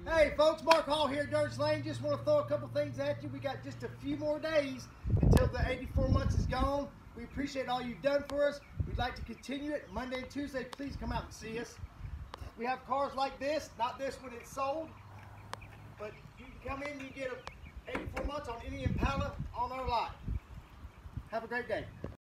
Hey folks, Mark Hall here at Durge Lane. Just want to throw a couple things at you. We got just a few more days until the 84 months is gone. We appreciate all you've done for us. We'd like to continue it. Monday and Tuesday, please come out and see us. We have cars like this, not this when it's sold, but you can come in, you get 84 months on any Impala on our lot. Have a great day.